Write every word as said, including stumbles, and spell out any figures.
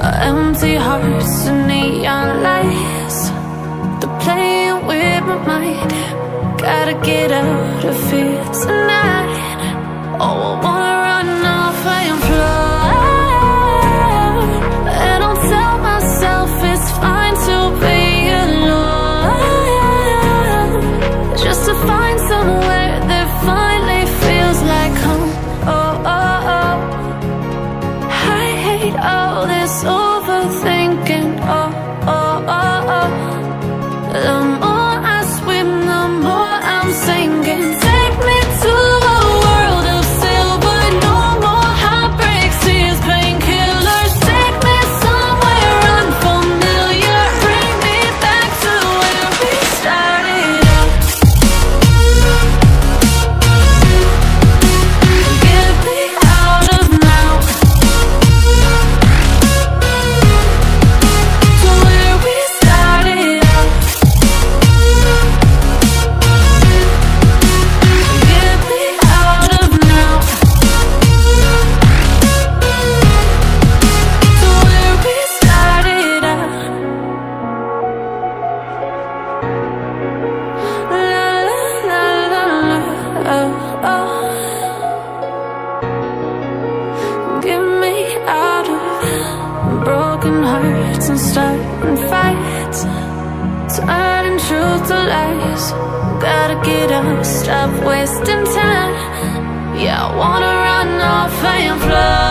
Empty hearts and neon lights, they're playing with my mind. Gotta get out of here tonight. Oh, I wanna run off and fly, and I'll tell myself it's fine to be alone, just to find somewhere that finally feels like home. Oh, oh, oh. I hate all this overthinking. Oh, oh, oh, oh. The more I swim, the more I'm sinking. Take me to a world of silver, no more heartbreaks, tears, painkillers. Take me somewhere unfamiliar, bring me back to where we started out. Get me out of now, to where we started out. Get me out of now, to where we started out. La la la la la, oh, oh. Get me out of broken hearts and starting fights, turning truth to lies. Gotta get up, stop wasting time. Yeah, I wanna run off and fly.